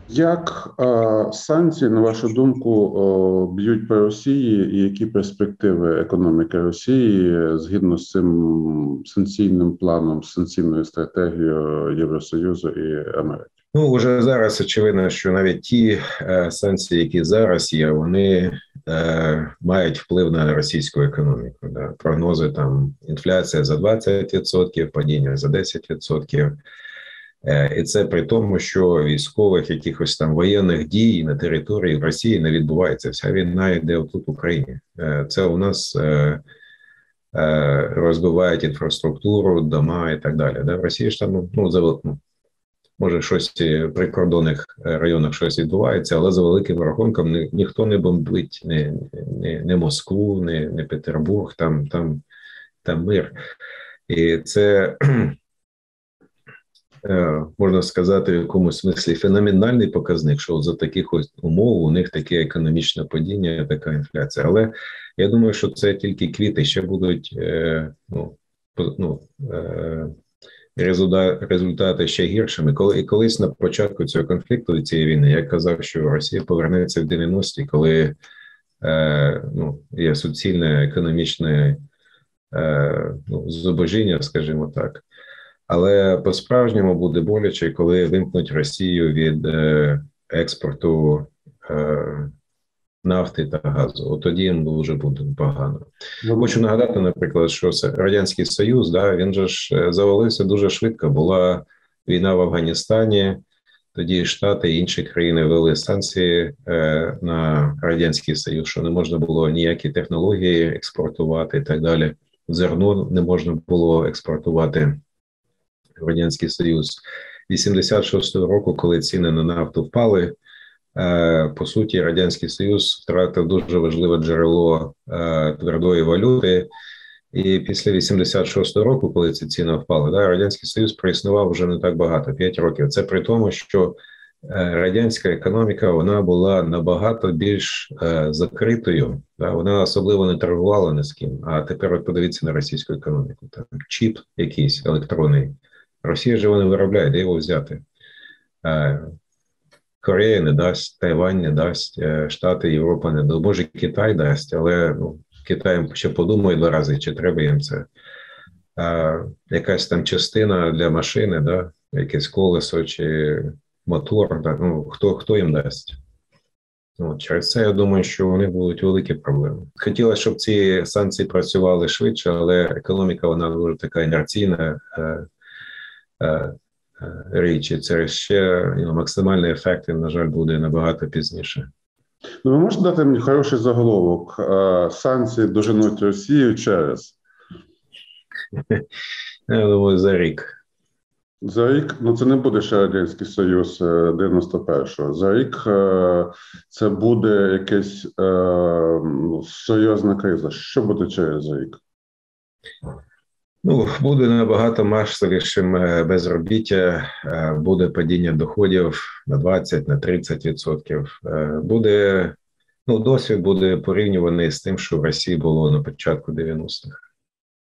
Як санкції, на вашу думку, б'ють по Росії, і які перспективи економіки Росії згідно з цим санкційним планом, санкційною стратегією Євросоюзу і Америки? Ну, вже зараз очевидно, що навіть ті санкції, які зараз є, вони мають вплив на російську економіку. Да. Прогнози там інфляція за 20%, падіння за 10%. І це при тому, що військових якихось там воєнних дій на території Росії не відбувається. Вся війна йде тут в Україні. Це у нас розбивають інфраструктуру, дома і так далі. Да? В Росії ж там, може щось в прикордонних районах щось відбувається, але за великим рахунком ніхто не бомбить не Москву, не Петербург, там мир. І це, можна сказати, в якомусь смислі феноменальний показник, що за таких ось умов у них таке економічне падіння, така інфляція. Але я думаю, що це тільки квіти, ще будуть результати ще гіршими. Колись на початку цього конфлікту, цієї війни, я казав, що Росія повернеться в 90-ті, коли є суцільне економічне зубожіння, скажімо так. Але по-справжньому буде боляче, коли вимкнуть Росію від експорту нафти та газу. От тоді їм дуже буде погано. Хочу нагадати, наприклад, що Радянський Союз, він же ж завалився дуже швидко. Була війна в Афганістані, тоді Штати і інші країни ввели санкції на Радянський Союз, що не можна було ніякі технології експортувати і так далі. Зерно не можна було експортувати в Радянський Союз. 86-го року, коли ціни на нафту впали, по суті, Радянський Союз втратив дуже важливе джерело твердої валюти. І після 86-го року, коли ці ціни впали, Радянський Союз проіснував вже не так багато, 5 років. Це при тому, що радянська економіка, вона була набагато більш закритою. Вона особливо не торгувала ні з ким. А тепер от подивіться на російську економіку. Там чіп якийсь електронний. Росія ж його не виробляє, де його взяти? Корея не дасть, Тайвань не дасть, Штати, Європа не дасть. Може, Китай дасть, але Китай ще подумає 2 рази, чи треба їм це. Якась там частина для машини, якесь колесо чи мотор, хто їм дасть? Через це я думаю, що у них будуть великі проблеми. Хотілося, щоб ці санкції працювали швидше, але економіка, вона дуже така інерційна річ, і це ще максимальний ефект, на жаль, буде набагато пізніше. Ви можете дати мені хороший заголовок? Санкції доженуть Росію через? Я думаю, за рік. За рік? Це не буде ще Радянський Союз 91-го. За рік це буде якась серйозна криза. Що буде через рік? Буде набагато масовішим безробіття, буде падіння доходів на 20, на 30%. Досвід буде порівнюваний з тим, що в Росії було на початку 90-х.